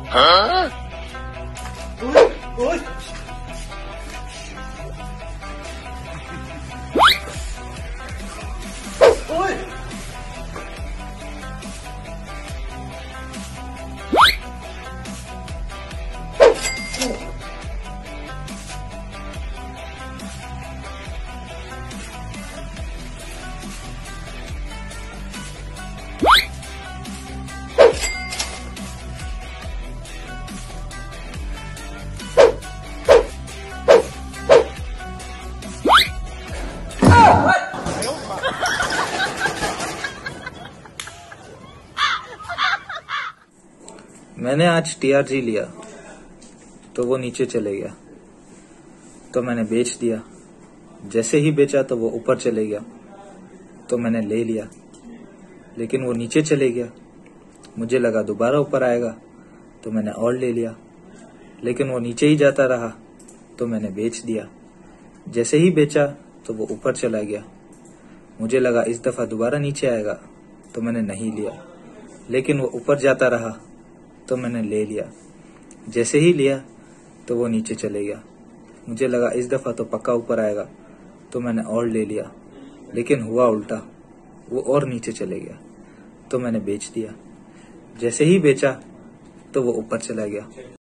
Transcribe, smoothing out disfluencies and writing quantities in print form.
हाँ? ओए, ओए। मैंने आज टीआरजी लिया तो वो नीचे चले गया, तो मैंने बेच दिया। जैसे ही बेचा तो वो ऊपर चले गया, तो मैंने ले लिया, लेकिन वो नीचे चले गया। मुझे लगा दोबारा ऊपर आएगा, तो मैंने और ले लिया, लेकिन वो नीचे ही जाता रहा, तो मैंने बेच दिया। जैसे ही बेचा तो वो ऊपर चला गया। मुझे लगा इस दफा दोबारा नीचे आएगा, तो मैंने नहीं लिया, लेकिन वो ऊपर जाता रहा, तो मैंने ले लिया। जैसे ही लिया तो वो नीचे चले गया। मुझे लगा इस दफा तो पक्का ऊपर आएगा, तो मैंने और ले लिया, लेकिन हुआ उल्टा, वो और नीचे चले गया, तो मैंने बेच दिया। जैसे ही बेचा तो वो ऊपर चला गया।